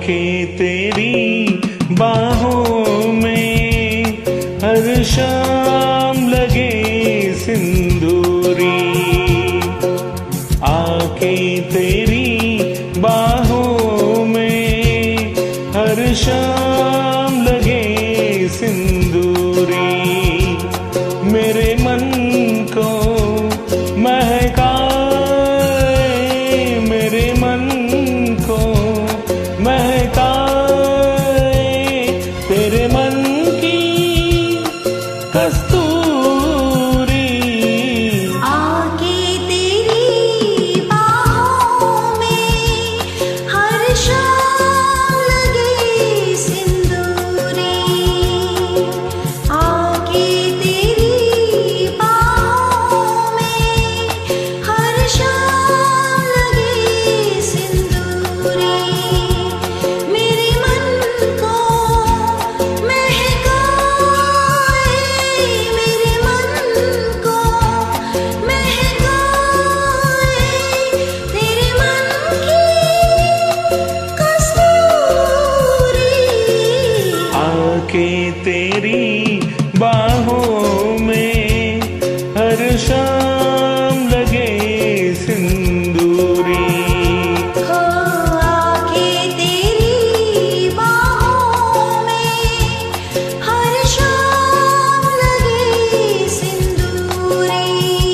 आके तेरी बाहों में हर शाम लगे सिंदूरी, आके तेरी बाहों में हर शाम लगे सिंदूरी, मेरे मन को महकाए, मेरे मन को महकाए तेरे मन की कस्तूरी। आके तेरी बाहों में हर शाम लगे सिंदूरी, आके तेरी बाहों में हर शाम लगे सिंदूरी, मेरे मन को महकाए, मेरे मन को महकाए तेरे मन की कस्तूरी। आके तेरी बाहों में हर शाम लगे सिंदूरी। हो आके तेरी बाहों में हर शाम लगे सिंदूरी।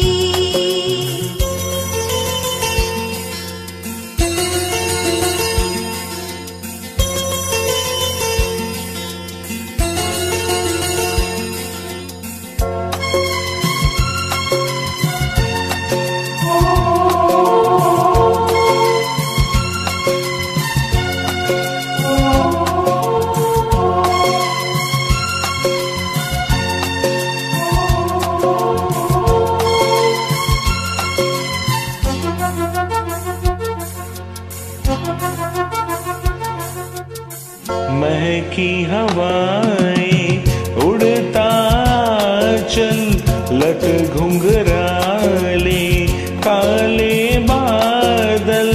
महकी हवाएं उड़ता चल, लट घुंघराले काले बादल,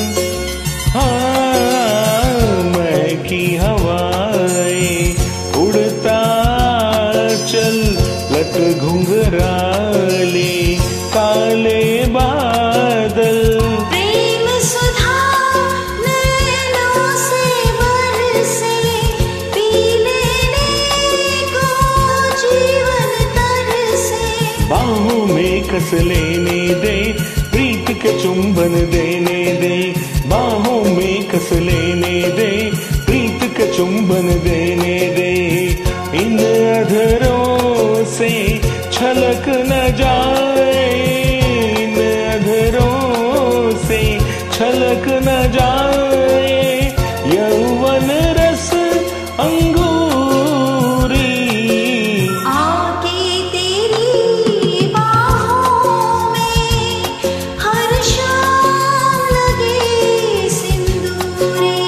हाँ महकी हवाएं उड़ता चल, लट घुंघराले काले बादल, प्रेम सुधा नैनों से बरसे, पी लेने को जीवन तरसे, बाहों में कस लेने दे, प्रीत के चुंबन देने दे, बाहों में कस लेने दे, प्रीत के चुंबन देने दे, इन अधरों से छलक न जाए, इन अधरों से छलक न जाए यौवन रस अंगूरी। आके तेरी बाहों में हर शाम लगे सिंदूरी,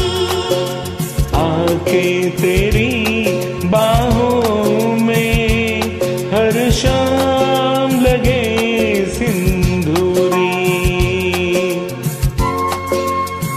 आके तेरी बाहों में हर शाम लगे सिंदूरी।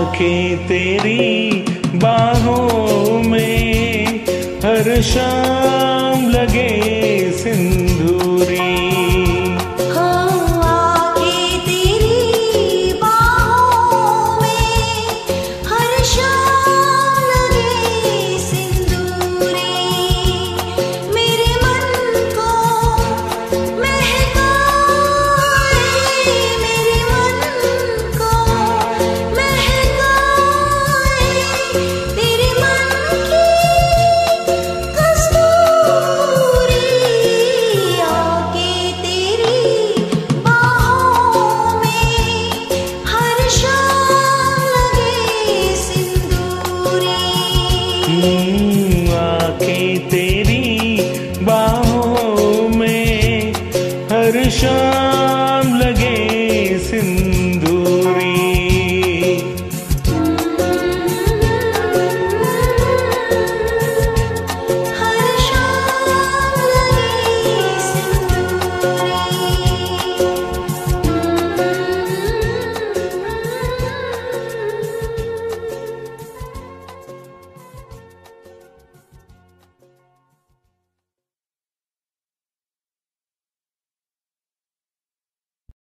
आंखें तेरी बाहों में हर शाम